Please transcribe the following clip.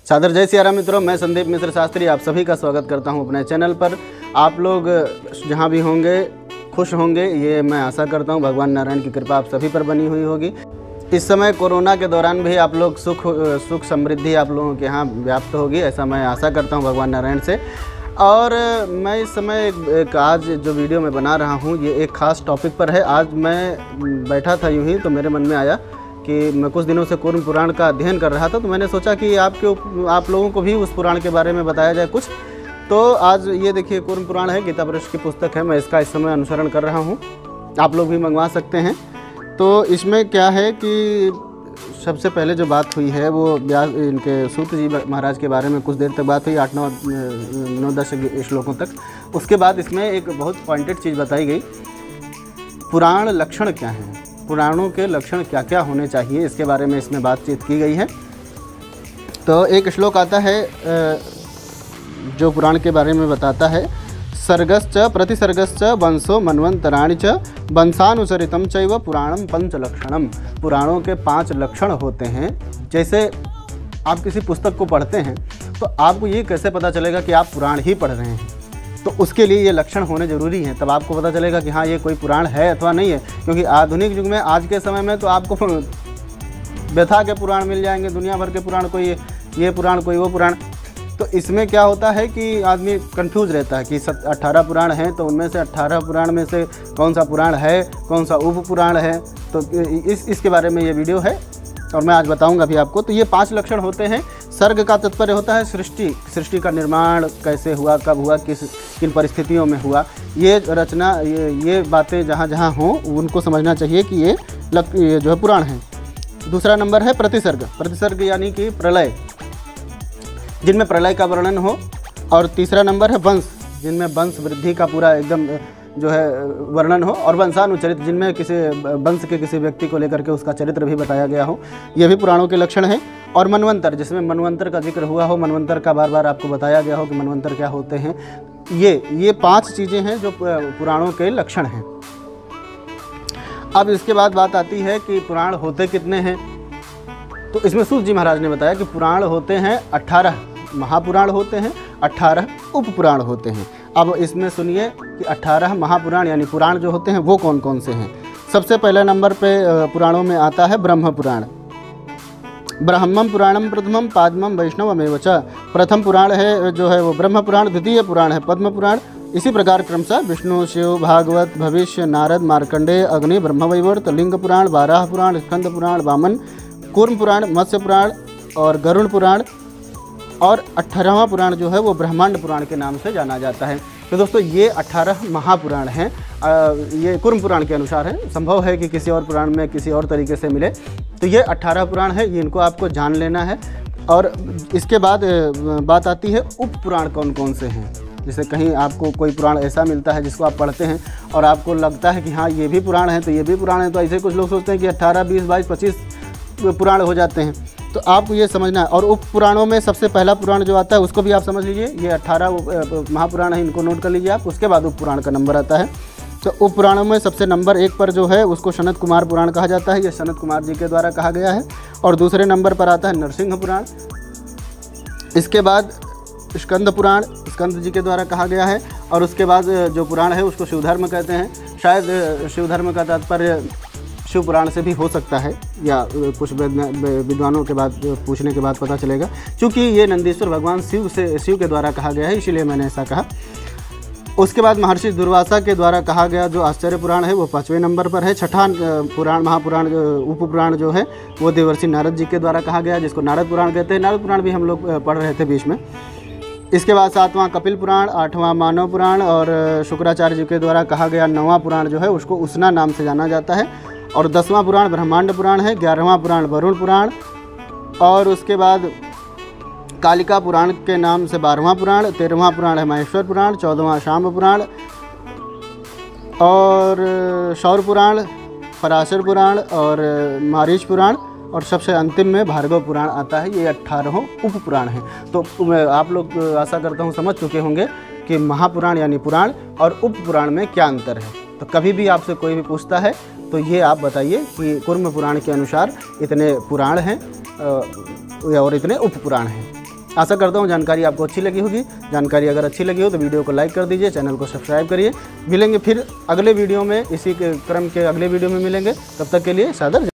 सादर जय सिया राम मित्रों, मैं संदीप मिश्र शास्त्री आप सभी का स्वागत करता हूं अपने चैनल पर। आप लोग जहां भी होंगे खुश होंगे, ये मैं आशा करता हूं। भगवान नारायण की कृपा आप सभी पर बनी हुई होगी। इस समय कोरोना के दौरान भी आप लोग सुख समृद्धि आप लोगों के यहाँ व्याप्त होगी, ऐसा मैं आशा करता हूँ भगवान नारायण से। और मैं इस समय एक आज जो वीडियो मैं बना रहा हूँ ये एक ख़ास टॉपिक पर है। आज मैं बैठा था यूँ ही तो मेरे मन में आया कि मैं कुछ दिनों से कूर्म पुराण का अध्ययन कर रहा था, तो मैंने सोचा कि आप लोगों को भी उस पुराण के बारे में बताया जाए कुछ। तो आज ये देखिए कूर्म पुराण है, गीता वृक्ष की पुस्तक है, मैं इसका इस समय अनुसरण कर रहा हूँ। आप लोग भी मंगवा सकते हैं। तो इसमें क्या है कि सबसे पहले जो बात हुई है वो व्यास इनके सूत जी महाराज के बारे में कुछ देर तक बात हुई, 8-9-10 श्लोकों तक। उसके बाद इसमें एक बहुत पॉइंटेड चीज़ बताई गई, पुराण लक्षण क्या हैं, पुराणों के लक्षण क्या क्या होने चाहिए, इसके बारे में इसमें बातचीत की गई है। तो एक श्लोक आता है जो पुराण के बारे में बताता है, सर्गश्च प्रतिसर्गश्च वंशो मन्वंतराणि च वंशानुचरितम चैव पुराणम पंचलक्षणम। पुराणों के 5 लक्षण होते हैं। जैसे आप किसी पुस्तक को पढ़ते हैं तो आपको ये कैसे पता चलेगा कि आप पुराण ही पढ़ रहे हैं, तो उसके लिए ये लक्षण होने ज़रूरी हैं। तब आपको पता चलेगा कि हाँ ये कोई पुराण है अथवा नहीं है। क्योंकि आधुनिक युग में, आज के समय में तो आपको व्यथा के पुराण मिल जाएंगे, दुनिया भर के पुराण, कोई ये पुराण कोई वो पुराण। तो इसमें क्या होता है कि आदमी कंफ्यूज रहता है कि 18 पुराण हैं, तो उनमें से 18 पुराण में से कौन सा पुराण है, कौन सा उप पुराण है। तो इसके बारे में ये वीडियो है और मैं आज बताऊंगा भी आपको। तो ये 5 लक्षण होते हैं। सर्ग का तात्पर्य होता है सृष्टि का निर्माण कैसे हुआ, कब हुआ, किन परिस्थितियों में हुआ, ये रचना, ये बातें जहाँ जहाँ हों उनको समझना चाहिए कि ये जो है पुराण है। दूसरा नंबर है प्रतिसर्ग यानी कि प्रलय, जिनमें प्रलय का वर्णन हो। और तीसरा नंबर है वंश, जिनमें वंश वृद्धि का पूरा एकदम जो है वर्णन हो। और वंशानुचरित, जिनमें किसी वंश के किसी व्यक्ति को लेकर के उसका चरित्र भी बताया गया हो, ये भी पुराणों के लक्षण हैं। और मनवंतर, जिसमें मनवंतर का जिक्र हुआ हो, मनवंतर का बार बार आपको बताया गया हो कि मनवंतर क्या होते हैं। ये 5 चीज़ें हैं जो पुराणों के लक्षण हैं। अब इसके बाद बात आती है कि पुराण होते कितने हैं। तो इसमें सूत जी महाराज ने बताया कि पुराण होते हैं 18 महापुराण होते हैं, 18 उपपुराण होते हैं। अब इसमें सुनिए कि 18 महापुराण यानी पुराण जो होते हैं वो कौन कौन से हैं। सबसे पहले नंबर पे पुराणों में आता है ब्रह्म पुराण। ब्रह्मम पुराणम प्रथमम पाद्मम वैष्णवमेव च। प्रथम पुराण है जो है वो ब्रह्म पुराण, द्वितीय पुराण है पद्म पुराण। इसी प्रकार क्रमशः विष्णु, शिव, भागवत, भविष्य, नारद, मार्कंडेय, अग्नि, ब्रह्मवैवर्त, लिंग पुराण, वाराह पुराण, स्कंद पुराण, वामन, कूर्म पुराण, मत्स्य पुराण और गरुड़ पुराण। और 18वां पुराण जो है वो ब्रह्मांड पुराण के नाम से जाना जाता है। तो दोस्तों ये 18 महापुराण हैं। ये कूर्म पुराण के अनुसार है, संभव है कि किसी और पुराण में किसी और तरीके से मिले। तो ये 18 पुराण है, ये इनको आपको जान लेना है। और इसके बाद बात आती है उप पुराण कौन कौन से हैं। जैसे कहीं आपको कोई पुराण ऐसा मिलता है जिसको आप पढ़ते हैं और आपको लगता है कि हाँ ये भी पुराण है, तो ये भी पुराण है। तो ऐसे कुछ लोग सोचते हैं कि 18, 20, 22, 25 पुराण हो जाते हैं। तो आपको ये समझना है। और उप पुराणों में सबसे पहला पुराण जो आता है उसको भी आप समझ लीजिए, ये 18 महापुराण है, इनको नोट कर लीजिए आप। उसके बाद उप पुराण का नंबर आता है। तो उप पुराणों में सबसे नंबर 1 पर जो है उसको सनत कुमार पुराण कहा जाता है, ये सनत कुमार जी के द्वारा कहा गया है। और दूसरे नंबर पर आता है नरसिंह पुराण। इसके बाद स्कंद पुराण, स्कंद जी के द्वारा कहा गया है। और उसके बाद जो पुराण है उसको शिवधर्म कहते हैं। शायद शिवधर्म का तात्पर्य शिव पुराण से भी हो सकता है, या कुछ विद्वानों के बाद पूछने के बाद पता चलेगा। क्योंकि ये नंदीश्वर भगवान शिव के द्वारा कहा गया है, इसीलिए मैंने ऐसा कहा। उसके बाद महर्षि दुर्वासा के द्वारा कहा गया जो आश्चर्य पुराण है वो 5वें नंबर पर है। छठा पुराण महापुराण उप पुराण जो है वो देवर्षि नारद जी के द्वारा कहा गया, जिसको नारद पुराण कहते हैं। नारद पुराण भी हम लोग पढ़ रहे थे बीच में। इसके बाद 7वां कपिल पुराण, 8वां मानव पुराण और शुक्राचार्य जी के द्वारा कहा गया 9वां पुराण जो है उसको उसना नाम से जाना जाता है। और 10वां पुराण ब्रह्मांड पुराण है। 11वां पुराण वरुण पुराण। और उसके बाद कालिका पुराण के नाम से 12वां पुराण। 13वां पुराण है महेश्वर पुराण। 14वां शाम पुराण और शौर पुराण, पराशर पुराण और मारीच पुराण। और सबसे अंतिम में भार्गव पुराण आता है। ये 18 उप पुराण हैं। तो आप लोग आशा करता हूँ समझ चुके होंगे कि महापुराण यानी पुराण और उप पुराण में क्या अंतर है। तो कभी भी आपसे कोई भी पूछता है तो ये आप बताइए कि कूर्म पुराण के अनुसार इतने पुराण हैं और इतने उप पुराण हैं। आशा करता हूँ जानकारी आपको अच्छी लगी होगी। जानकारी अगर अच्छी लगी हो तो वीडियो को लाइक कर दीजिए, चैनल को सब्सक्राइब करिए। मिलेंगे फिर अगले वीडियो में, इसी के क्रम के अगले वीडियो में मिलेंगे। तब तक के लिए सादर